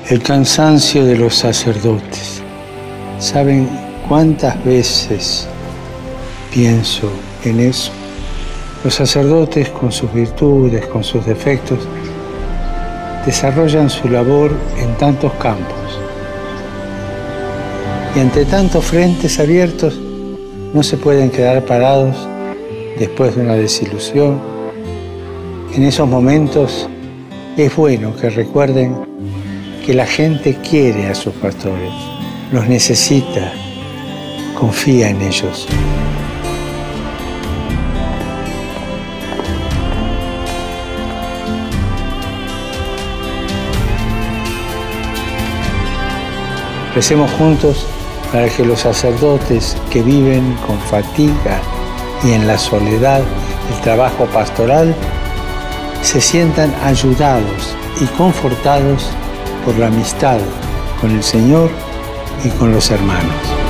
El cansancio de los sacerdotes. ¿Saben cuántas veces pienso en eso? Los sacerdotes, con sus virtudes, con sus defectos, desarrollan su labor en tantos campos. Y ante tantos frentes abiertos, no se pueden quedar parados después de una desilusión. En esos momentos es bueno que recuerden que la gente quiere a sus pastores, los necesita, confía en ellos. Recemos juntos para que los sacerdotes que viven con fatiga y en la soledad el trabajo pastoral se sientan ayudados y confortados por la amistad con el Señor y con los hermanos.